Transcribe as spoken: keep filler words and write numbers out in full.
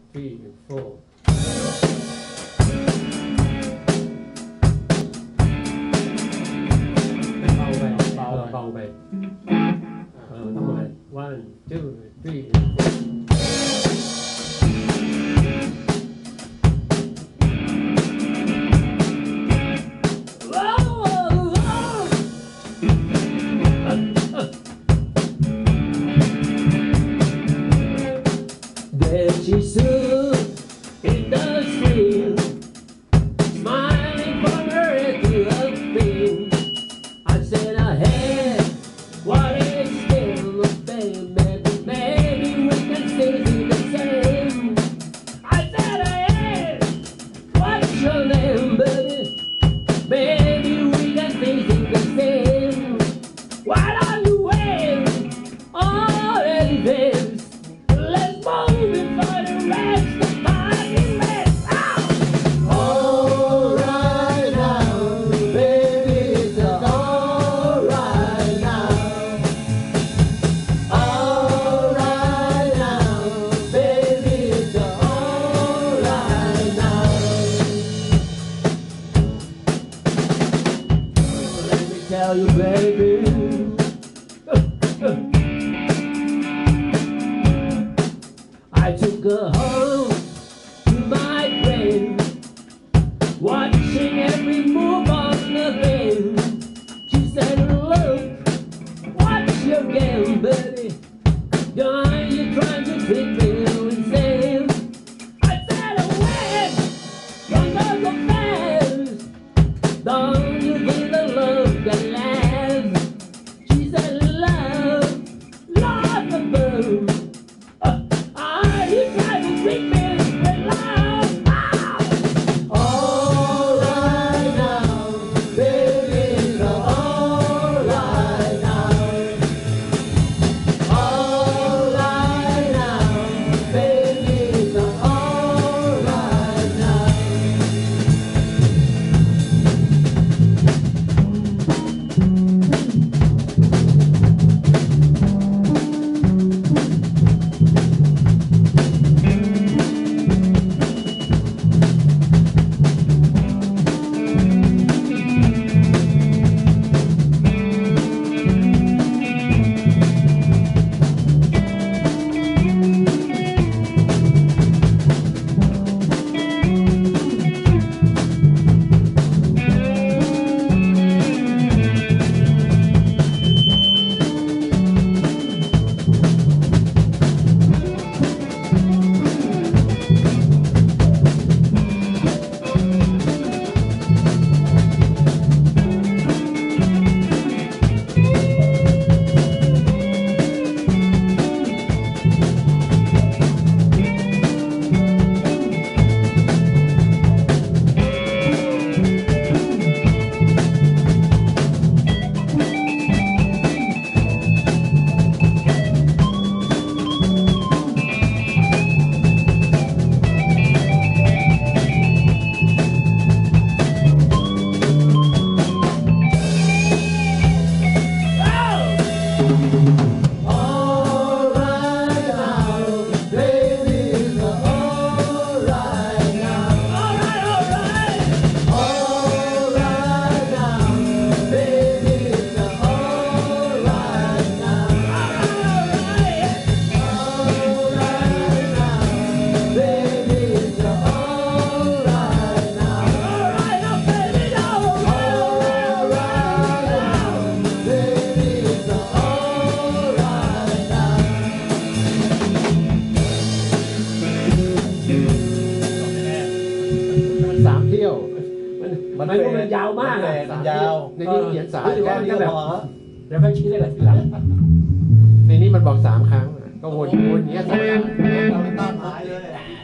three fourเบาไปเบาเบาไปเออทั้งหมด one two three She stood in the street, smiling from her head to her feet. I said, hey, what is still a baby? Maybe we can still do the same. I said, hey, what's your name, baby? Maybe we can still do the same. Why don't you wait? Already there. Let's move it for the rest of my life. Alright now, baby, it's alright now. Alright now, baby, it's alright now. Let me tell you, baby. I took her home to my brain, watching every move on the game. She said, look, what's your game, baby? Are you trying to trick me insane? I said, wait, don't go so fast. Don't you think the love can last? She said, love, love the bird.มันมันยาวมากเลยมันยาวในนี้เขียนสามแค่นี้ก็พอแล้วไม่ชี้ได้เลยทีหลังในนี้มันบอกสามครั้งก็วนวนอย่างเงี้ยสามครั้งเราไม่ต้านหายเลย